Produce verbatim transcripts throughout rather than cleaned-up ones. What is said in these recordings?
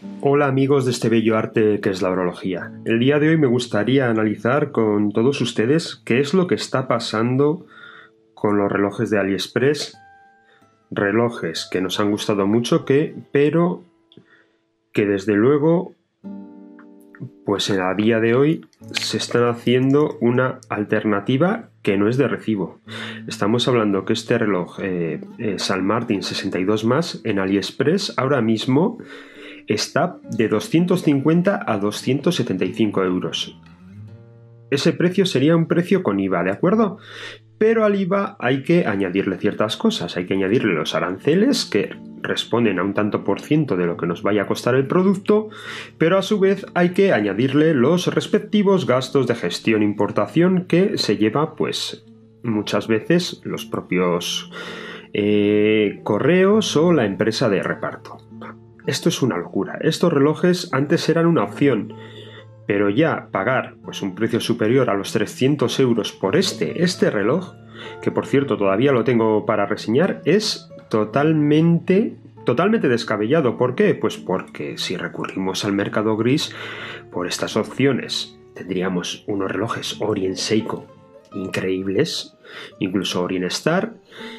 Hola amigos de este bello arte que es la horología. El día de hoy me gustaría analizar con todos ustedes qué es lo que está pasando con los relojes de AliExpress. Relojes que nos han gustado mucho, que, pero que desde luego, pues a día de hoy se están haciendo una alternativa que no es de recibo. Estamos hablando que este reloj eh, eh, San Martín sesenta y dos más en AliExpress ahora mismo está de doscientos cincuenta a doscientos setenta y cinco euros. Ese precio sería un precio con I V A, ¿de acuerdo? Pero al I V A hay que añadirle ciertas cosas. Hay que añadirle los aranceles, que responden a un tanto por ciento de lo que nos vaya a costar el producto, pero a su vez hay que añadirle los respectivos gastos de gestión e importación que se lleva, pues, muchas veces los propios eh, correos o la empresa de reparto. Esto es una locura. Estos relojes antes eran una opción, pero ya pagar pues un precio superior a los trescientos euros por este, este reloj, que por cierto todavía lo tengo para reseñar, es totalmente, totalmente descabellado. ¿Por qué? Pues porque si recurrimos al mercado gris por estas opciones, tendríamos unos relojes Orient Seiko increíbles, incluso Orient Star.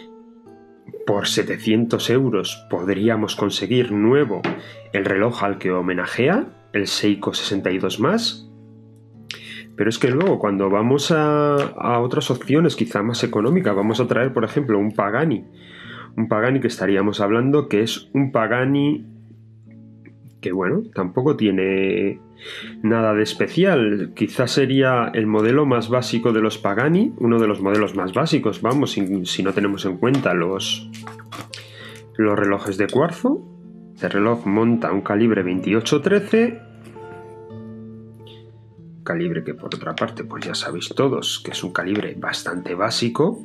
Por setecientos euros podríamos conseguir nuevo el reloj al que homenajea, el Seiko sesenta y dos más. Pero es que luego cuando vamos a, a otras opciones quizá más económicas, vamos a traer por ejemplo un Pagani. Un Pagani que estaríamos hablando que es un Pagani que bueno, tampoco tiene nada de especial. Quizás sería el modelo más básico de los Pagani, uno de los modelos más básicos, vamos, si, si no tenemos en cuenta los, los relojes de cuarzo. Este reloj monta un calibre veintiocho trece, calibre que por otra parte pues ya sabéis todos que es un calibre bastante básico.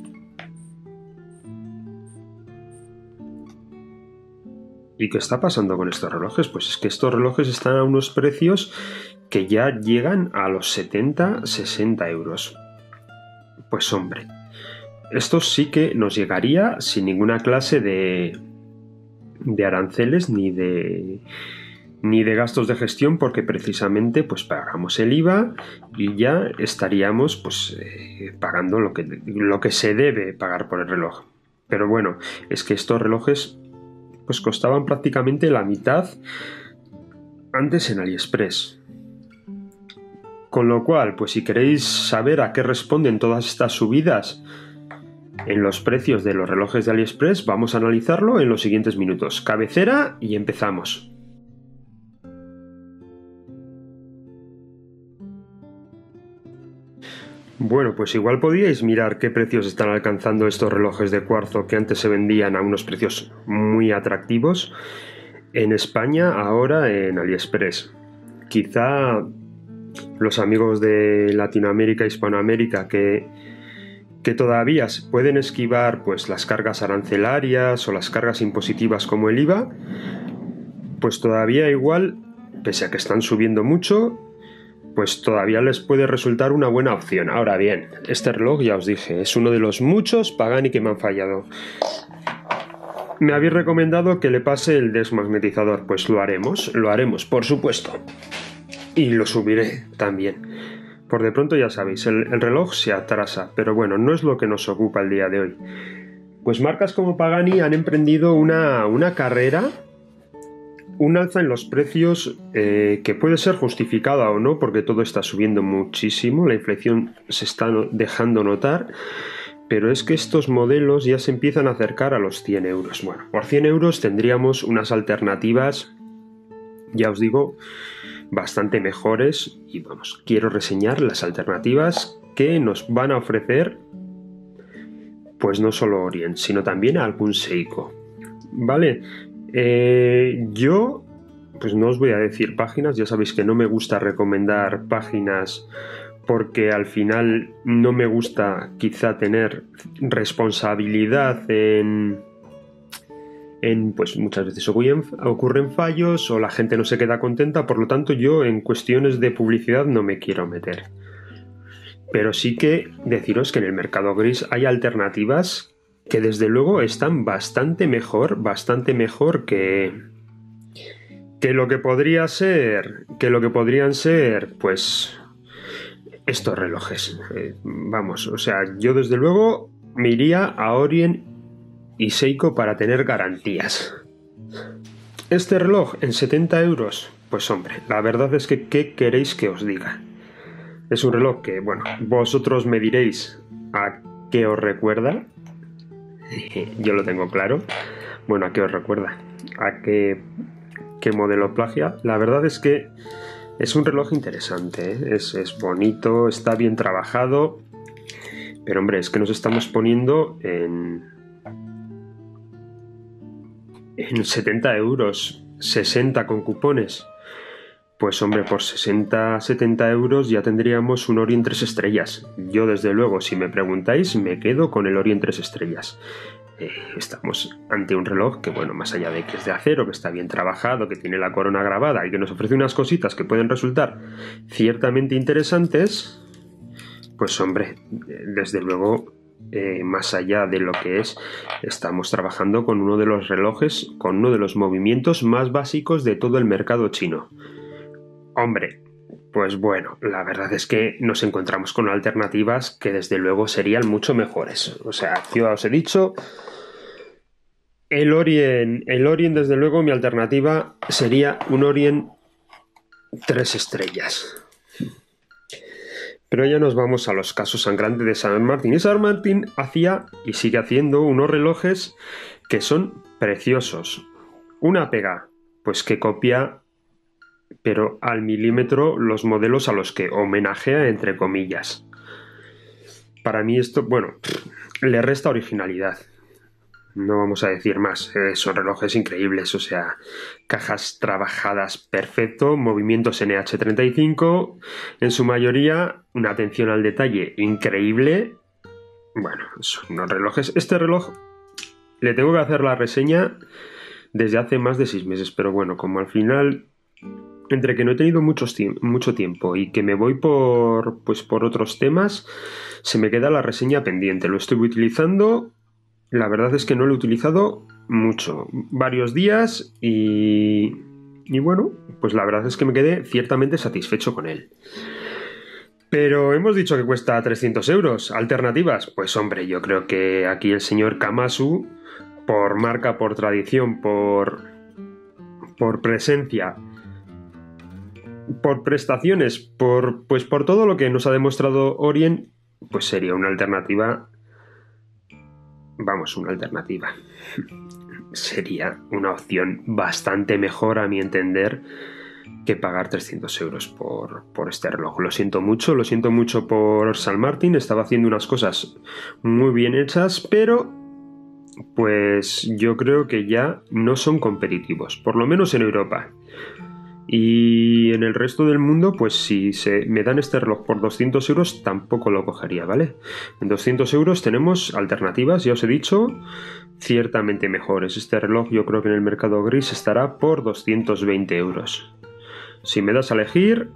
¿Y qué está pasando con estos relojes? Pues es que estos relojes están a unos precios que ya llegan a los setenta a sesenta euros. Pues hombre, esto sí que nos llegaría sin ninguna clase de, de aranceles ni de, ni de gastos de gestión, porque precisamente pues pagamos el I V A y ya estaríamos pues eh, pagando lo que, lo que se debe pagar por el reloj. Pero bueno, es que estos relojes pues costaban prácticamente la mitad antes en AliExpress. Con lo cual, pues si queréis saber a qué responden todas estas subidas en los precios de los relojes de AliExpress, vamos a analizarlo en los siguientes minutos. Cabecera y empezamos. Bueno, pues igual podíais mirar qué precios están alcanzando estos relojes de cuarzo que antes se vendían a unos precios muy atractivos en España, ahora en AliExpress. Quizá los amigos de Latinoamérica, Hispanoamérica, que, que todavía se pueden esquivar pues las cargas arancelarias o las cargas impositivas como el I V A, pues todavía igual, pese a que están subiendo mucho, pues todavía les puede resultar una buena opción. Ahora bien, este reloj, ya os dije, es uno de los muchos Pagani que me han fallado. Me habéis recomendado que le pase el desmagnetizador, pues lo haremos, lo haremos, por supuesto. Y lo subiré también. Por de pronto ya sabéis, el, el reloj se atrasa, pero bueno, no es lo que nos ocupa el día de hoy. Pues marcas como Pagani han emprendido una, una carrera, un alza en los precios eh, que puede ser justificada o no, porque todo está subiendo muchísimo, la inflación se está no- dejando notar, pero es que estos modelos ya se empiezan a acercar a los cien euros. Bueno, por cien euros tendríamos unas alternativas, ya os digo, bastante mejores, y vamos, quiero reseñar las alternativas que nos van a ofrecer, pues no solo Orient, sino también algún Seiko, ¿vale? Eh, yo, pues no os voy a decir páginas, ya sabéis que no me gusta recomendar páginas porque al final no me gusta quizá tener responsabilidad en, en pues muchas veces ocurren, ocurren fallos o la gente no se queda contenta, por lo tanto yo en cuestiones de publicidad no me quiero meter. Pero sí que deciros que en el mercado gris hay alternativas que desde luego están bastante mejor, bastante mejor que, Que lo que podría ser, que lo que podrían ser, pues, estos relojes. Eh, vamos, o sea, yo desde luego me iría a Orient y Seiko para tener garantías. Este reloj en setenta euros, pues hombre, la verdad es que ¿qué queréis que os diga? Es un reloj que, bueno, vosotros me diréis a qué os recuerda. Yo lo tengo claro. Bueno, ¿a qué os recuerda? ¿A qué, qué modelo plagia? La verdad es que es un reloj interesante, ¿eh? es, es bonito, está bien trabajado. Pero hombre, es que nos estamos poniendo en, en setenta euros, sesenta con cupones. Pues hombre, por sesenta, setenta euros ya tendríamos un Orient tres estrellas. Yo desde luego, si me preguntáis, me quedo con el Orient tres estrellas. Eh, estamos ante un reloj que, bueno, más allá de que es de acero, que está bien trabajado, que tiene la corona grabada y que nos ofrece unas cositas que pueden resultar ciertamente interesantes, pues hombre, desde luego, eh, más allá de lo que es, estamos trabajando con uno de los relojes, con uno de los movimientos más básicos de todo el mercado chino. Hombre, pues bueno, la verdad es que nos encontramos con alternativas que desde luego serían mucho mejores. O sea, yo os he dicho, el Orient, el Orient desde luego mi alternativa sería un Orient tres estrellas. Pero ya nos vamos a los casos sangrantes de Saint Martin. Y Saint Martin hacía y sigue haciendo unos relojes que son preciosos. Una pega, pues que copia, pero al milímetro, los modelos a los que homenajea, entre comillas. Para mí esto, bueno, le resta originalidad. No vamos a decir más. Eh, son relojes increíbles, o sea, cajas trabajadas perfecto, movimientos N H treinta y cinco, en su mayoría una atención al detalle increíble. Bueno, son unos relojes. Este reloj le tengo que hacer la reseña desde hace más de seis meses, pero bueno, como al final, entre que no he tenido muchos tiemp- mucho tiempo y que me voy por, pues por otros temas, se me queda la reseña pendiente. Lo estoy utilizando. La verdad es que no lo he utilizado mucho, varios días y, y bueno, pues la verdad es que me quedé ciertamente satisfecho con él. Pero hemos dicho que cuesta trescientos euros. ¿Alternativas? Pues hombre, yo creo que aquí el señor Kamasu, por marca, por tradición, por, por presencia, por prestaciones, por, pues por todo lo que nos ha demostrado Orient, pues sería una alternativa. Vamos, una alternativa. Sería una opción bastante mejor, a mi entender, que pagar trescientos euros por, por este reloj. Lo siento mucho, lo siento mucho por Saint Martin. Estaba haciendo unas cosas muy bien hechas, pero pues yo creo que ya no son competitivos, por lo menos en Europa. Y en el resto del mundo, pues si se me dan este reloj por doscientos euros, tampoco lo cogería, ¿vale? En doscientos euros tenemos alternativas, ya os he dicho, ciertamente mejores. Este reloj yo creo que en el mercado gris estará por doscientos veinte euros. Si me das a elegir,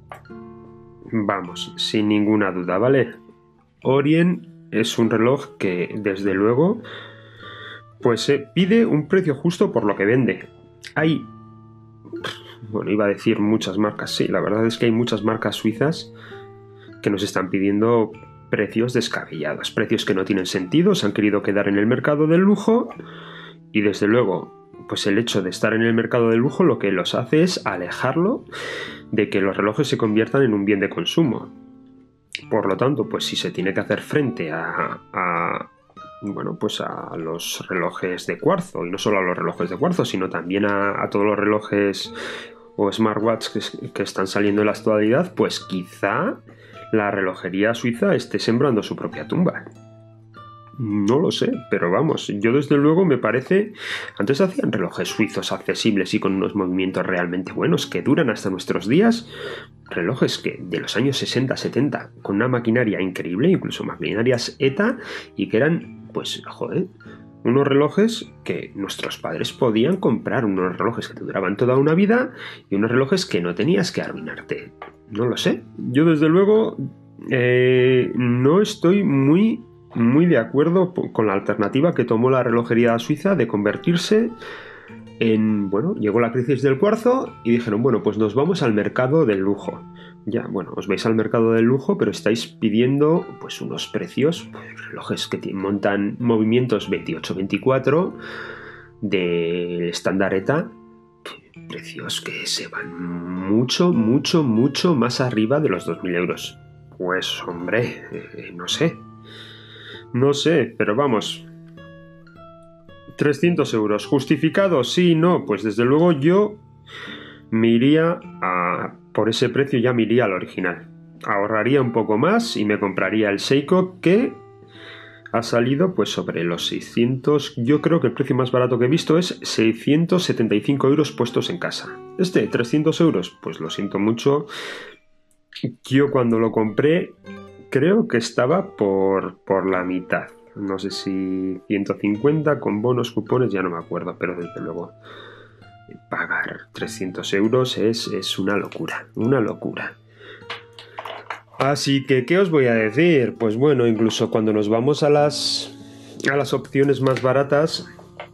vamos, sin ninguna duda, ¿vale? Orient es un reloj que, desde luego, pues eh, pide un precio justo por lo que vende. Hay... Bueno, iba a decir muchas marcas, sí, la verdad es que hay muchas marcas suizas que nos están pidiendo precios descabellados, precios que no tienen sentido, se han querido quedar en el mercado del lujo y desde luego, pues el hecho de estar en el mercado del lujo lo que los hace es alejarlo de que los relojes se conviertan en un bien de consumo. Por lo tanto, pues si se tiene que hacer frente a, a bueno, pues a los relojes de cuarzo, y no solo a los relojes de cuarzo, sino también a, a todos los relojes o smartwatches que, que están saliendo en la actualidad, pues quizá la relojería suiza esté sembrando su propia tumba. No lo sé, pero vamos, yo desde luego me parece... Antes hacían relojes suizos accesibles y con unos movimientos realmente buenos que duran hasta nuestros días. Relojes que de los años sesenta, setenta, con una maquinaria increíble, incluso maquinarias ETA, y que eran, pues, joder, unos relojes que nuestros padres podían comprar, unos relojes que te duraban toda una vida y unos relojes que no tenías que arruinarte. No lo sé. Yo desde luego eh, no estoy muy... muy de acuerdo con la alternativa que tomó la relojería suiza de convertirse en, bueno, llegó la crisis del cuarzo y dijeron, bueno, pues nos vamos al mercado del lujo. Ya, bueno, os vais al mercado del lujo, pero estáis pidiendo pues unos precios, pues, relojes que montan movimientos veintiocho veinticuatro del estándar E T A, precios que se van mucho, mucho, mucho más arriba de los dos mil euros. Pues hombre, eh, no sé. No sé, pero vamos. trescientos euros. ¿Justificado? Sí, no. Pues desde luego yo me iría a... Por ese precio ya me iría al original. Ahorraría un poco más y me compraría el Seiko, que ha salido pues sobre los seiscientos. Yo creo que el precio más barato que he visto es seiscientos setenta y cinco euros puestos en casa. Este, trescientos euros, pues lo siento mucho. Yo cuando lo compré creo que estaba por, por la mitad. No sé si ciento cincuenta con bonos, cupones, ya no me acuerdo, pero desde luego pagar trescientos euros es, es una locura, una locura. Así que, ¿qué os voy a decir? Pues bueno, incluso cuando nos vamos a las, a las opciones más baratas,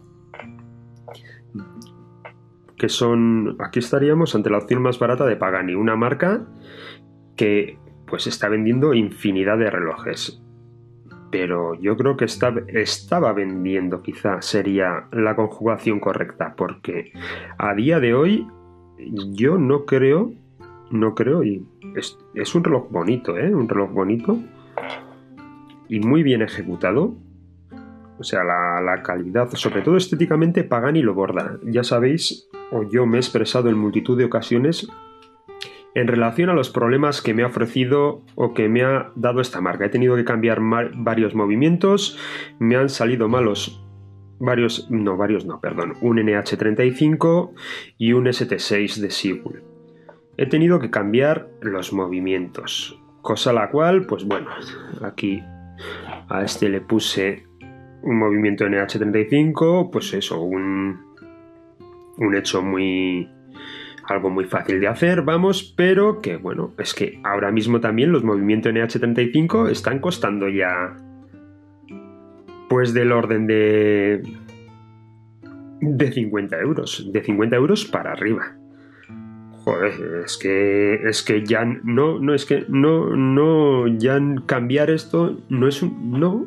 que son, aquí estaríamos ante la opción más barata de Pagani, una marca que pues está vendiendo infinidad de relojes. Pero yo creo que está, estaba vendiendo, quizá sería la conjugación correcta, porque a día de hoy yo no creo, no creo, y es, es un reloj bonito, ¿eh? Un reloj bonito y muy bien ejecutado. O sea, la, la calidad, sobre todo estéticamente, Pagani lo borda. Ya sabéis, o yo me he expresado en multitud de ocasiones en relación a los problemas que me ha ofrecido o que me ha dado esta marca. He tenido que cambiar varios movimientos, me han salido malos varios, no, varios no, perdón, un N H treinta y cinco y un S T seis de Seagull. He tenido que cambiar los movimientos, cosa la cual, pues bueno, aquí a este le puse un movimiento N H treinta y cinco, pues eso, un, un hecho muy... algo muy fácil de hacer, vamos, pero que bueno, es que ahora mismo también los movimientos N H treinta y cinco están costando ya pues del orden de de cincuenta euros, de cincuenta euros para arriba. Joder, es que es que ya no, no es que no, no, ya cambiar esto no es un, no,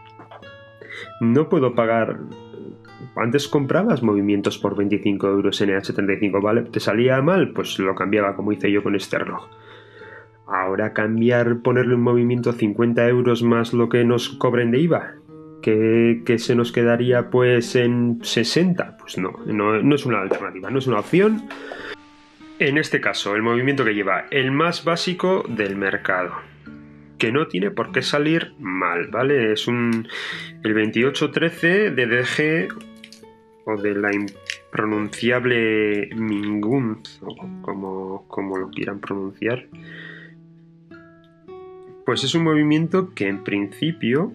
no puedo pagar. Antes comprabas movimientos por veinticinco euros N H treinta y cinco, ¿vale? ¿Te salía mal? Pues lo cambiaba, como hice yo con este reloj. Ahora cambiar, ponerle un movimiento cincuenta euros más lo que nos cobren de I V A, que, que se nos quedaría pues en sesenta, pues no, no, no es una alternativa, no es una opción. En este caso, el movimiento que lleva el más básico del mercado, que no tiene por qué salir mal, ¿vale? Es un el veintiocho trece de D G o de la impronunciable Mingunz, o como, como lo quieran pronunciar. Pues es un movimiento que en principio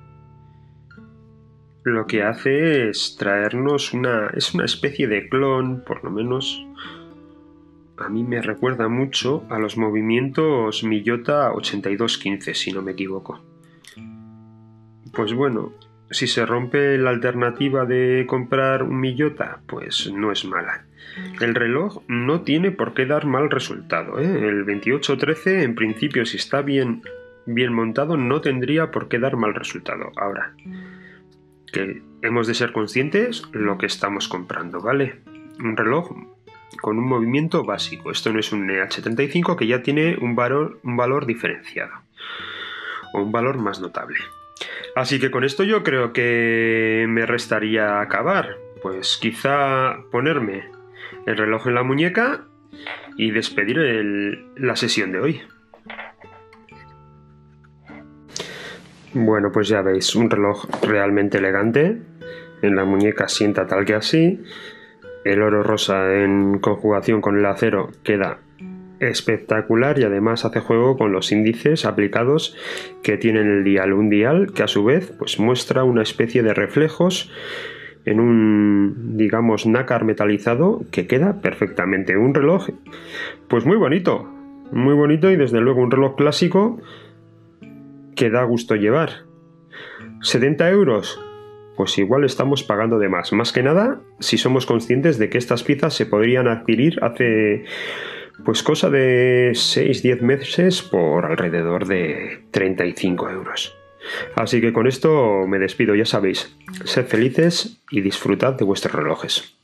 lo que hace es traernos una... es una especie de clon, por lo menos a mí me recuerda mucho a los movimientos Miyota ochenta y dos quince, si no me equivoco. Pues bueno, si se rompe la alternativa de comprar un Miyota, pues no es mala. El reloj no tiene por qué dar mal resultado, ¿eh? El veintiocho trece, en principio, si está bien, bien montado, no tendría por qué dar mal resultado. Ahora, que hemos de ser conscientes lo que estamos comprando, ¿vale? Un reloj con un movimiento básico. Esto no es un N H treinta y cinco que ya tiene un valor, un valor diferenciado o un valor más notable. Así que con esto yo creo que me restaría acabar. Pues quizá ponerme el reloj en la muñeca y despedir el, la sesión de hoy. Bueno, pues ya veis, un reloj realmente elegante. En la muñeca sienta tal que así. El oro rosa en conjugación con el acero queda espectacular y además hace juego con los índices aplicados que tiene el dial. Un dial que a su vez pues muestra una especie de reflejos en un, digamos, nácar metalizado que queda perfectamente. Un reloj pues muy bonito, muy bonito y desde luego un reloj clásico que da gusto llevar. ¿setenta euros? pues igual estamos pagando de más. Más que nada, si somos conscientes de que estas piezas se podrían adquirir hace pues cosa de seis a diez meses por alrededor de treinta y cinco euros. Así que con esto me despido, ya sabéis. Sed felices y disfrutad de vuestros relojes.